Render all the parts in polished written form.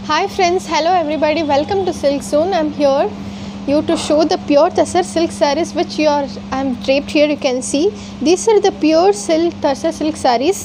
Hi friends, hello everybody, welcome to Silk Zone. I'm here you to show the pure Tassar silk sarees which I'm draped here. You can see these are the pure silk Tassar silk sarees.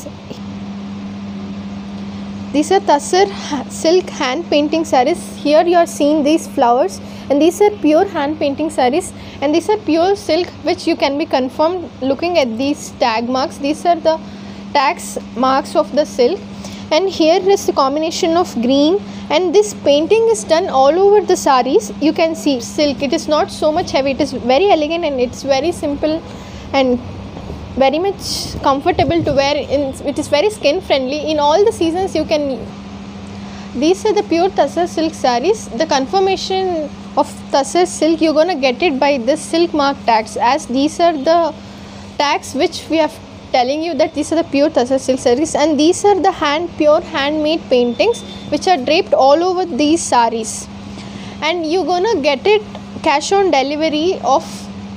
These are Tassar silk hand painting sarees. Here you are seeing these flowers, and these are pure hand painting sarees, and these are pure silk which you can be confirmed looking at these tag marks. These are the tags marks of the silk, and here is the combination of green, and this painting is done all over the sarees. You can see silk, it is not so much heavy, it is very elegant and it's very simple and very much comfortable to wear. It is very skin friendly. In all the seasons you can. These are the pure Tassar silk sarees. The confirmation of Tassar silk, you're gonna get it by this silk mark tags, as these are the tags which we are telling you that these are the pure Tassar silk sarees, and these are the pure handmade paintings which are draped all over these sarees, and you're gonna get it cash on delivery of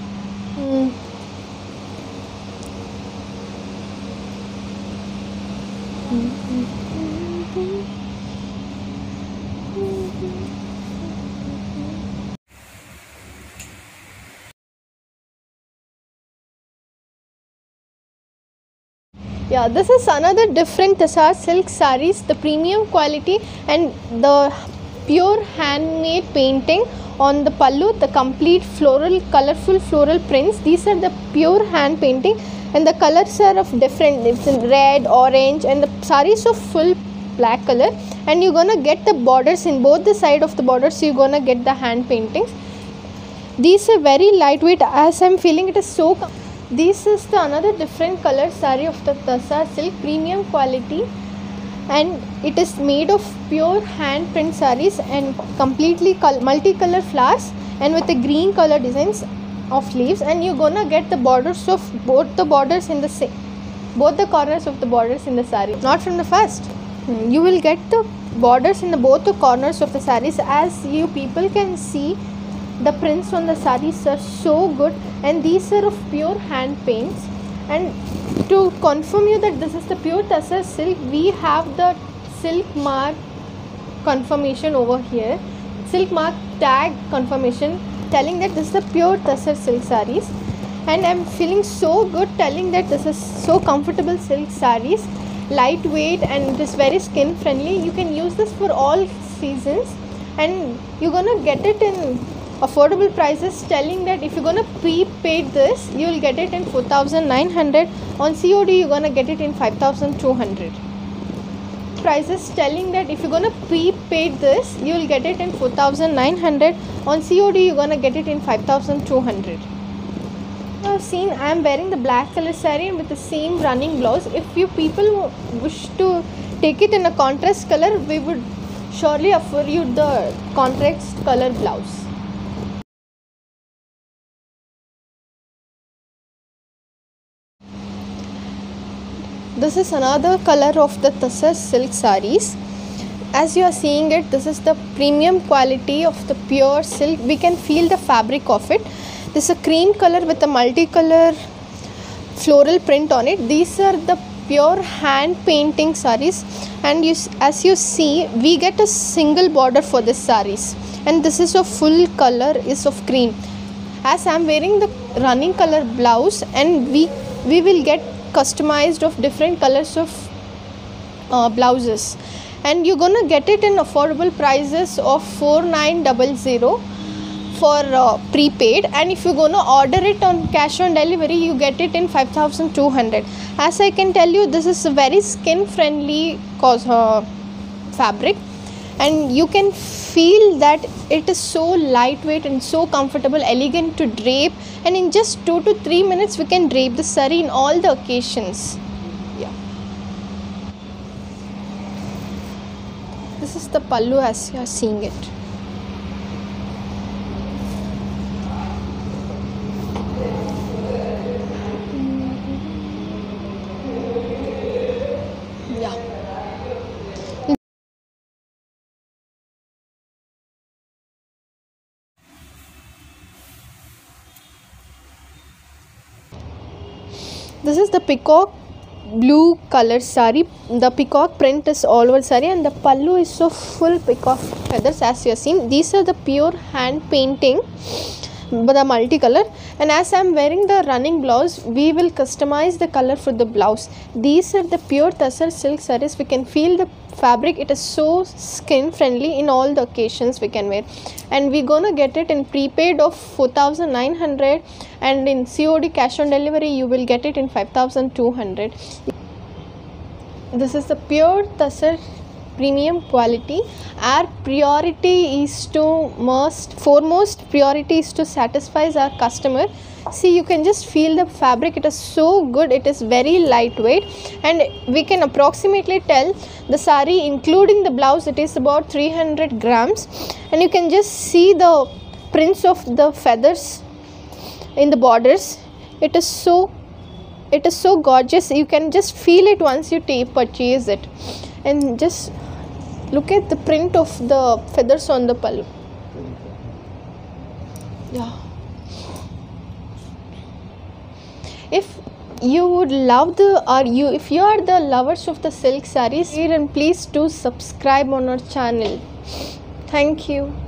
yeah, this is another different Tassar silk sarees, the premium quality and the pure handmade painting on the pallu, the complete floral, colorful floral prints. These are the pure hand painting, and the colors are of different, it's in red, orange, and the sarees of full black color, and you're gonna get the borders in both the side of the borders. You're gonna get the hand paintings. These are very lightweight, as I'm feeling it is so. This is the another different color saree of the Tassar silk, premium quality, and it is made of pure hand print sarees and completely multicolor flowers and with the green color designs of leaves, and you're gonna get the borders of both the borders in the same, both the corners of the borders in the saree, not from the first. You will get the borders in the both the corners of the sarees. As you people can see, the prints on the sarees are so good, and these are of pure hand paints. And to confirm you that this is the pure Tassar silk, we have the silk mark confirmation over here, silk mark tag confirmation telling that this is the pure Tassar silk sarees, and I'm feeling so good telling that this is so comfortable silk sarees, lightweight, and it is very skin friendly. You can use this for all seasons, and you're gonna get it in affordable prices, telling that if you're gonna prepaid this, you will get it in 4,900. On COD you're gonna get it in 5,200. Prices telling that if you're gonna prepaid this, you will get it in 4,900. On COD you're gonna get it in 5,200. You have seen I am wearing the black color saree with the same running blouse. If you people wish to take it in a contrast color, we would surely offer you the contrast color blouse. This is another color of the Tassar silk sarees. As you are seeing it, this is the premium quality of the pure silk. We can feel the fabric of it. This is a cream color with a multicolor floral print on it. These are the pure hand painting sarees, and as you see, we get a single border for this sarees, and this is a full color is of cream. As I am wearing the running color blouse, and we will get customized of different colors of blouses, and you're gonna get it in affordable prices of 4,900 for prepaid, and if you're gonna order it on cash on delivery, you get it in 5,200. As I can tell you, this is a very skin friendly fabric, and you can feel that it is so lightweight and so comfortable, elegant to drape, and in just 2 to 3 minutes we can drape the saree in all the occasions. Yeah, this is the pallu as you are seeing it. This is the peacock blue color sari. The peacock print is all over sari, and the pallu is so full peacock feathers as you have seen. These are the pure hand painting, but the multicolor. And as I am wearing the running blouse, we will customize the color for the blouse. These are the pure Tassar silk sarees. We can feel the fabric, it is so skin friendly. In all the occasions we can wear, and we gonna get it in prepaid of 4,900, and in COD cash on delivery you will get it in 5,200. This is the pure Tassar premium quality. Our priority is to foremost priority is to satisfy our customer. See, you can just feel the fabric, it is so good, it is very lightweight, and we can approximately tell the sari including the blouse, it is about 300 grams, and you can just see the prints of the feathers in the borders. It is so gorgeous. You can just feel it once you purchase it, and just look at the print of the feathers on the pallu. Yeah. If you would love if you are the lovers of the silk sarees, then please do subscribe on our channel. Thank you.